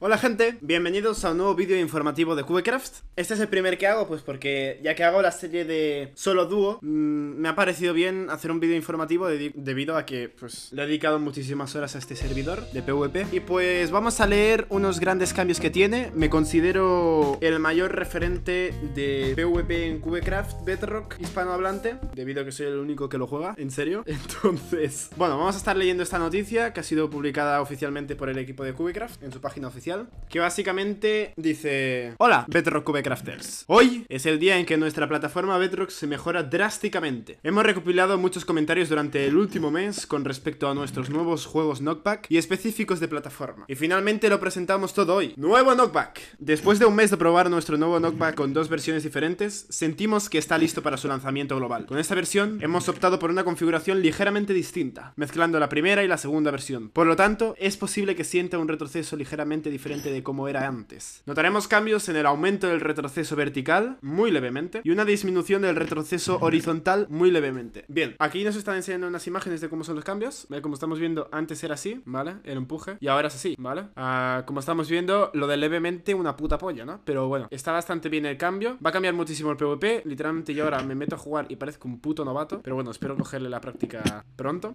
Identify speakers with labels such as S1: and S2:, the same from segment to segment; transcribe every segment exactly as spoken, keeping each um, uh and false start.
S1: Hola gente, bienvenidos a un nuevo vídeo informativo de Cubecraft. Este es el primer que hago, pues porque ya que hago la serie de solo dúo, mmm, me ha parecido bien hacer un vídeo informativo de debido a que pues le he dedicado muchísimas horas a este servidor de PvP. Y pues vamos a leer unos grandes cambios que tiene. Me considero el mayor referente de PvP en Cubecraft Bedrock hispanohablante, debido a que soy el único que lo juega, en serio. Entonces, bueno, vamos a estar leyendo esta noticia que ha sido publicada oficialmente por el equipo de Cubecraft en su página oficial, que básicamente dice: hola Bedrock Cubecrafters, hoy es el día en que nuestra plataforma Bedrock se mejora drásticamente. Hemos recopilado muchos comentarios durante el último mes con respecto a nuestros nuevos juegos Knockback y específicos de plataforma, y finalmente lo presentamos todo hoy. Nuevo Knockback. Después de un mes de probar nuestro nuevo Knockback con dos versiones diferentes, sentimos que está listo para su lanzamiento global. Con esta versión hemos optado por una configuración ligeramente distinta, mezclando la primera y la segunda versión. Por lo tanto, es posible que sienta un retroceso ligeramente diferente de como era antes. Notaremos cambios en el aumento del retroceso vertical, muy levemente, y una disminución del retroceso horizontal, muy levemente. Bien, aquí nos están enseñando unas imágenes de cómo son los cambios. ¿Vale? Como estamos viendo, antes era así, ¿vale? El empuje, y ahora es así, ¿vale? Uh, como estamos viendo, lo de levemente una puta polla, ¿no? Pero bueno, está bastante bien el cambio. Va a cambiar muchísimo el PvP. Literalmente yo ahora me meto a jugar y parezco un puto novato, pero bueno, espero cogerle la práctica pronto.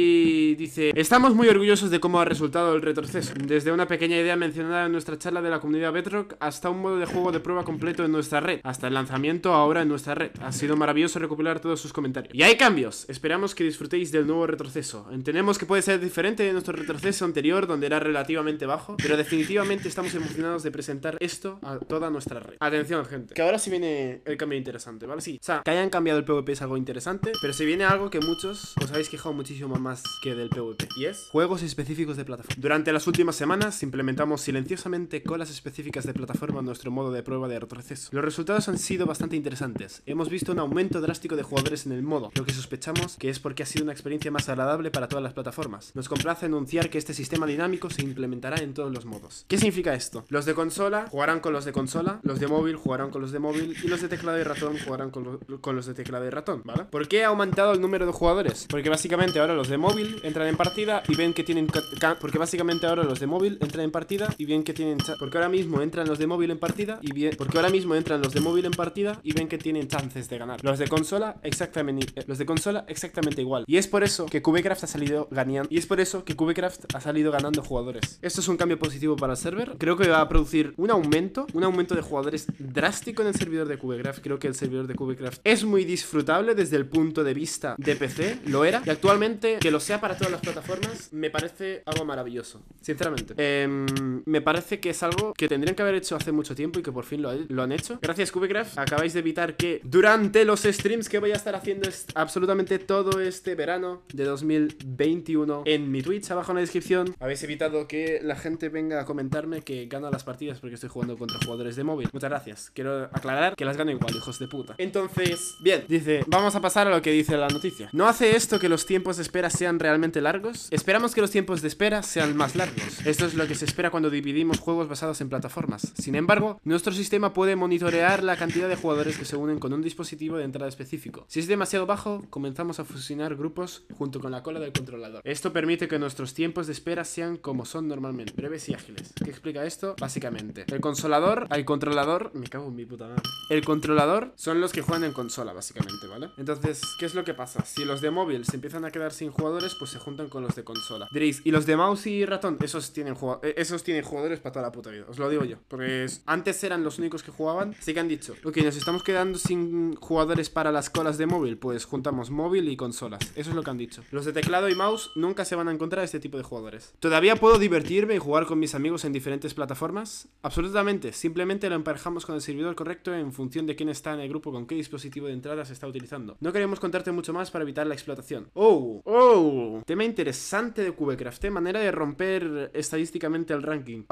S1: Y dice: estamos muy orgullosos de cómo ha resultado el retroceso. Desde una pequeña idea mencionada en nuestra charla de la comunidad Bedrock hasta un modo de juego de prueba completo en nuestra red, hasta el lanzamiento ahora en nuestra red. Ha sido maravilloso recopilar todos sus comentarios. Y hay cambios. Esperamos que disfrutéis del nuevo retroceso. Entendemos que puede ser diferente de nuestro retroceso anterior, donde era relativamente bajo, pero definitivamente estamos emocionados de presentar esto a toda nuestra red. Atención, gente, que ahora sí viene el cambio interesante, ¿vale? Sí, o sea, que hayan cambiado el PvP es algo interesante, pero se viene algo que muchos os habéis quejado muchísimo más que del PvP, y es juegos específicos de plataforma. Durante las últimas semanas implementamos silenciosamente colas específicas de plataforma en nuestro modo de prueba de retroceso. Los resultados han sido bastante interesantes. Hemos visto un aumento drástico de jugadores en el modo, lo que sospechamos que es porque ha sido una experiencia más agradable para todas las plataformas. Nos complace anunciar que este sistema dinámico se implementará en todos los modos. ¿Qué significa esto? Los de consola jugarán con los de consola, los de móvil jugarán con los de móvil, y los de teclado y ratón jugarán con, lo, con los de teclado y ratón, ¿vale? ¿Por qué ha aumentado el número de jugadores? Porque básicamente ahora los de móvil entran en partida y ven que tienen... Porque básicamente ahora los de móvil entran en partida y ven que tienen... Porque ahora mismo entran los de móvil en partida y bien... Porque ahora mismo entran los de móvil en partida y ven que tienen chances de ganar. Los de consola exactamente... Los de consola exactamente igual. Y es por eso que Cubecraft ha salido ganando... Y es por eso que Cubecraft ha salido ganando jugadores. Esto es un cambio positivo para el server. Creo que va a producir un aumento, un aumento de jugadores drástico en el servidor de Cubecraft. Creo que el servidor de Cubecraft es muy disfrutable desde el punto de vista de P C, lo era, y actualmente que lo sea para todas las plataformas me parece algo maravilloso, sinceramente. Eh, me parece que es algo que tendrían que haber hecho hace mucho tiempo y que por fin lo, lo han hecho. Gracias Cubecraft, acabáis de evitar que durante los streams que voy a estar haciendo absolutamente todo este verano de dos mil veintiuno en mi Twitch, abajo en la descripción, habéis evitado que la gente venga a comentarme que gano las partidas porque estoy jugando contra jugadores de móvil. Muchas gracias. Quiero aclarar que las gano igual, hijos de puta. Entonces, bien, dice, vamos a pasar a lo que dice la noticia. ¿No hace esto que los tiempos de espera sean realmente largos? Esperamos que los tiempos de espera sean más largos. Esto es lo que se espera cuando dividimos juegos basados en plataformas. Sin embargo, nuestro sistema puede monitorear la cantidad de jugadores que se unen con un dispositivo de entrada específico. Si es demasiado bajo, comenzamos a fusionar grupos junto con la cola del controlador. Esto permite que nuestros tiempos de espera sean como son normalmente, breves y ágiles. ¿Qué explica esto? Básicamente, el consolador, el controlador, me cago en mi puta madre. El controlador son los que juegan en consola, básicamente, ¿vale? Entonces, ¿qué es lo que pasa? Si los de móvil se empiezan a quedar sin jugadores, pues se juntan con los de consola. Diréis, ¿y los de mouse y ratón? Esos tienen, esos tienen jugadores para toda la puta vida, os lo digo yo. Porque antes eran los únicos que jugaban, así que han dicho, ok, nos estamos quedando sin jugadores para las colas de móvil, pues juntamos móvil y consolas. Eso es lo que han dicho. Los de teclado y mouse nunca se van a encontrar este tipo de jugadores. ¿Todavía puedo divertirme y jugar con mis amigos en diferentes plataformas? Absolutamente, simplemente lo emparejamos con el servidor correcto en función de quién está en el grupo, con qué dispositivo de entrada se está utilizando. No queremos contarte mucho más para evitar la explotación. Oh, oh, tema interesante de Cubecraft, ¿eh? Manera de romper estadísticamente el ranking.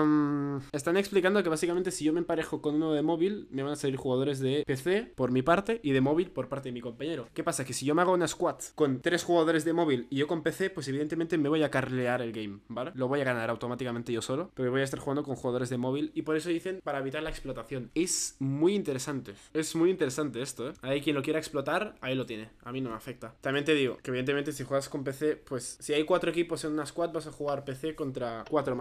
S1: Um, están explicando que básicamente si yo me emparejo con uno de móvil, me van a salir jugadores de P C por mi parte y de móvil por parte de mi compañero. ¿Qué pasa? Que si yo me hago una squad con tres jugadores de móvil y yo con P C, pues evidentemente me voy a carlear el game, ¿vale? Lo voy a ganar automáticamente yo solo, pero voy a estar jugando con jugadores de móvil y por eso dicen para evitar la explotación. Es muy interesante, es muy interesante esto, ¿eh? Hay quien lo quiera explotar, ahí lo tiene, a mí no me afecta. También te digo que evidentemente si juegas con P C, pues si hay cuatro equipos en una squad vas a jugar P C contra cuatro más de P C,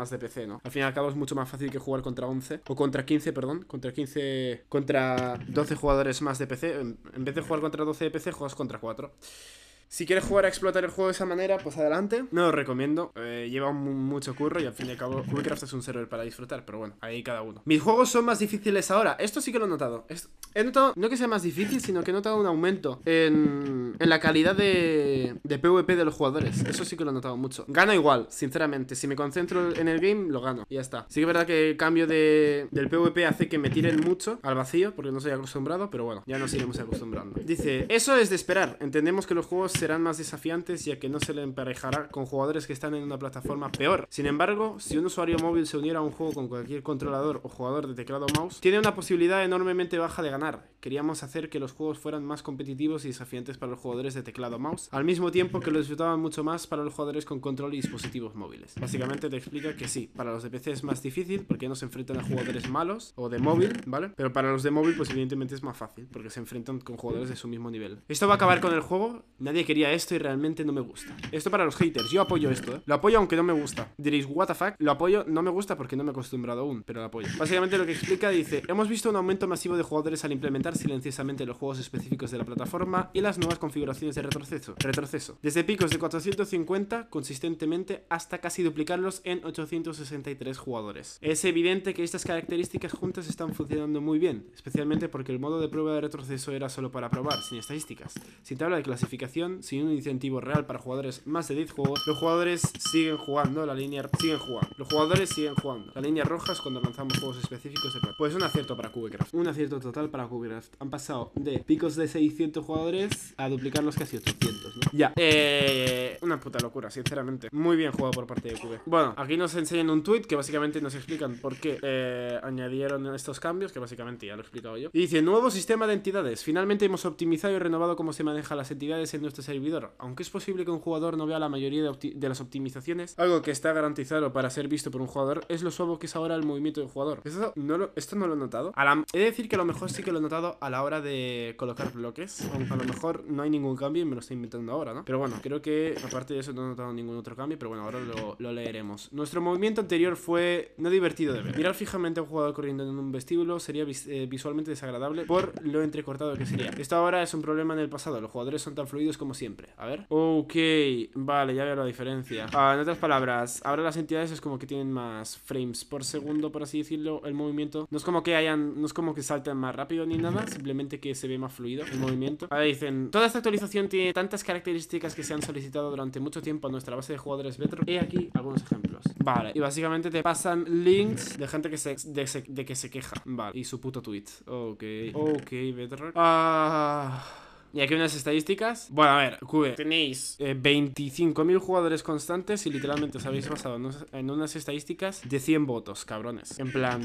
S1: no. Al fin y al cabo es mucho más fácil que jugar contra once, o contra quince, perdón, contra quince, contra doce jugadores más de P C. En, en vez de jugar contra doce de P C, juegas contra cuatro. Si quieres jugar a explotar el juego de esa manera, pues adelante. No lo recomiendo, eh, lleva un, mucho curro y al fin y al cabo Cubecraft es un server para disfrutar, pero bueno, ahí cada uno. Mis juegos son más difíciles ahora, esto sí que lo he notado. Esto, he notado, no que sea más difícil, sino que he notado un aumento en, en la calidad de, de PvP de los jugadores. Eso sí que lo he notado mucho. Gano igual, sinceramente, si me concentro en el game, lo gano y ya está. Sí que es verdad que el cambio de, del PvP hace que me tiren mucho al vacío, porque no soy acostumbrado, pero bueno, ya nos iremos acostumbrando. Dice, eso es de esperar, entendemos que los juegos serán más desafiantes ya que no se le emparejará con jugadores que están en una plataforma peor. Sin embargo, si un usuario móvil se uniera a un juego con cualquier controlador o jugador de teclado o mouse, tiene una posibilidad enormemente baja de ganar. Queríamos hacer que los juegos fueran más competitivos y desafiantes para los jugadores de teclado o mouse, al mismo tiempo que lo disfrutaban mucho más para los jugadores con control y dispositivos móviles. Básicamente te explica que sí, para los de P C es más difícil porque no se enfrentan a jugadores malos o de móvil, ¿vale? Pero para los de móvil pues evidentemente es más fácil porque se enfrentan con jugadores de su mismo nivel. Esto va a acabar con el juego, nadie quería esto y realmente no me gusta. Esto para los haters, yo apoyo esto, ¿eh? Lo apoyo aunque no me gusta. Diréis, what the fuck, lo apoyo, no me gusta porque no me he acostumbrado aún, pero lo apoyo. Básicamente lo que explica dice, hemos visto un aumento masivo de jugadores al implementar silenciosamente los juegos específicos de la plataforma y las nuevas configuraciones de retroceso. Retroceso. Desde picos de cuatrocientos cincuenta consistentemente hasta casi duplicarlos en ochocientos sesenta y tres jugadores. Es evidente que estas características juntas están funcionando muy bien, especialmente porque el modo de prueba de retroceso era solo para probar, sin estadísticas, sin tabla de clasificación, sin un incentivo real para jugadores más de diez juegos. Los jugadores siguen jugando, la línea siguen jugando. Los jugadores siguen jugando. La línea roja es cuando lanzamos juegos específicos de plata. Pues un acierto para Cubecraft. Un acierto total para Cubecraft. Han pasado de picos de seiscientos jugadores a duplicarlos casi ochocientos, ¿no? Ya. Eh, una puta locura, sinceramente. Muy bien jugado por parte de Cube. Bueno, aquí nos enseñan un tweet que básicamente nos explican por qué eh, añadieron estos cambios, que básicamente ya lo he explicado yo. Y dice, nuevo sistema de entidades. Finalmente hemos optimizado y renovado cómo se manejan las entidades en nuestro servidor. Aunque es posible que un jugador no vea la mayoría de, de las optimizaciones, algo que está garantizado para ser visto por un jugador es lo suave que es ahora el movimiento del jugador. Esto no lo, esto no lo he notado. A la, he de decir que a lo mejor sí que lo he notado a la hora de colocar bloques. Aunque a lo mejor no hay ningún cambio y me lo estoy inventando ahora, ¿no? Pero bueno, creo que aparte de eso no he notado ningún otro cambio. Pero bueno, ahora lo, lo leeremos. Nuestro movimiento anterior fue no divertido de ver. Mirar fijamente a un jugador corriendo en un vestíbulo sería vis, eh, visualmente desagradable por lo entrecortado que sería. Esto ahora es un problema en el pasado. Los jugadores son tan fluidos como siempre. A ver. Ok, vale, ya veo la diferencia. Ah, en otras palabras, ahora las entidades es como que tienen más frames por segundo, por así decirlo, el movimiento. No es como que hayan, no es como que salten más rápido ni nada, simplemente que se ve más fluido el movimiento. Ahora dicen, toda esta actualización tiene tantas características que se han solicitado durante mucho tiempo a nuestra base de jugadores Bedrock. He aquí algunos ejemplos. Vale, y básicamente te pasan links de gente que se, de, se, de que se queja. Vale, y su puto tweet. Ok, ok, Bedrock. Ah... Y aquí unas estadísticas. Bueno, a ver, Cube, tenéis eh, veinticinco mil jugadores constantes y literalmente os habéis basado en, unos, en unas estadísticas de cien votos, cabrones. En plan,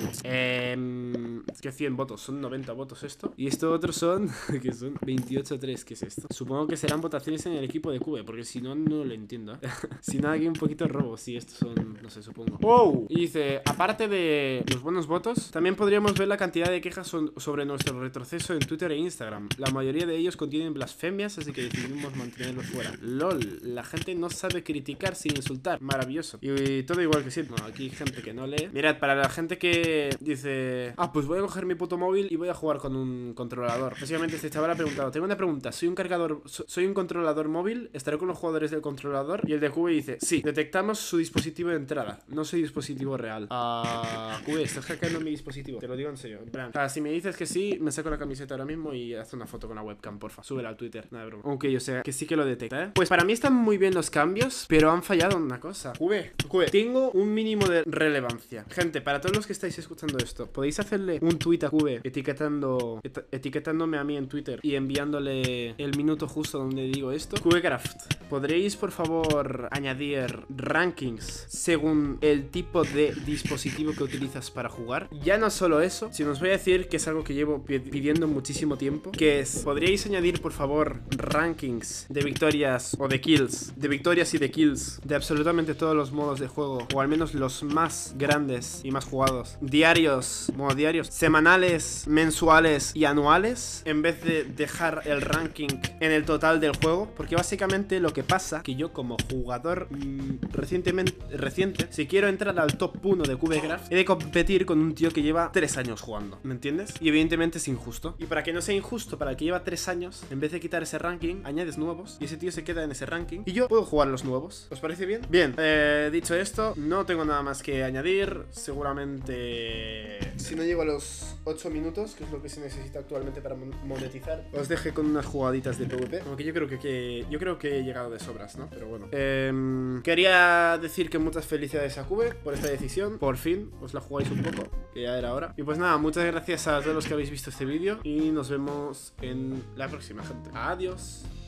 S1: eh, es que cien votos, son noventa votos esto. Y esto otros son, que son veintiocho a tres, ¿qué es esto? Supongo que serán votaciones en el equipo de Cube, porque si no, no lo entiendo, ¿eh? Si no, aquí un poquito robo, si estos son, no sé, supongo. ¡Wow! Y dice, aparte de los buenos votos, también podríamos ver la cantidad de quejas son, sobre nuestro retroceso en Twitter e Instagram. La mayoría de ellos contienen tienen blasfemias, así que decidimos mantenerlos fuera. LOL, la gente no sabe criticar sin insultar. Maravilloso. Y, y todo igual que sí. No, aquí hay gente que no lee. Mirad, para la gente que dice, ah, pues voy a coger mi puto móvil y voy a jugar con un controlador. Básicamente este chaval ha preguntado, tengo una pregunta, soy un cargador, so, soy un controlador móvil, estaré con los jugadores del controlador. Y el de Cube dice, sí, detectamos su dispositivo de entrada, no su dispositivo real. Ah, uh, Cube, estás hackeando mi dispositivo, te lo digo en serio. En plan, ah, si me dices que sí, me saco la camiseta ahora mismo y haz una foto con la webcam, porfa. Súbela al Twitter, nada de broma. Ok, o sea, que sí que lo detecta, ¿eh? Pues para mí están muy bien los cambios, pero han fallado en una cosa. Cube, Cube, tengo un mínimo de relevancia. Gente, para todos los que estáis escuchando esto, podéis hacerle un tweet a Cube etiquetando, et etiquetándome a mí en Twitter y enviándole el minuto justo donde digo esto. Cubecraft, ¿podréis por favor añadir rankings según el tipo de dispositivo que utilizas para jugar? Ya no solo eso, sino os voy a decir que es algo que llevo pidiendo muchísimo tiempo, que es, podríais añadir añadir, por favor, rankings de victorias o de kills, de victorias y de kills de absolutamente todos los modos de juego, o al menos los más grandes y más jugados. Diarios, modo diarios, semanales, mensuales y anuales, en vez de dejar el ranking en el total del juego, porque básicamente lo que pasa que yo como jugador mmm, recientemente reciente, si quiero entrar al top uno de Cubecraft, he de competir con un tío que lleva tres años jugando, ¿me entiendes? Y evidentemente es injusto. Y para que no sea injusto, para el que lleva tres años, en vez de quitar ese ranking, añades nuevos y ese tío se queda en ese ranking y yo puedo jugar los nuevos. ¿Os parece bien? Bien, eh, dicho esto, no tengo nada más que añadir. Seguramente, si no llego a los ocho minutos, que es lo que se necesita actualmente para monetizar, os deje con unas jugaditas de PvP, aunque yo creo que, que yo creo que he llegado de sobras, ¿no? Pero bueno, eh, quería decir que muchas felicidades a Cube por esta decisión. Por fin os la jugáis un poco, que ya era hora. Y pues nada, muchas gracias a todos los que habéis visto este vídeo y nos vemos en la próxima, gente. Adiós.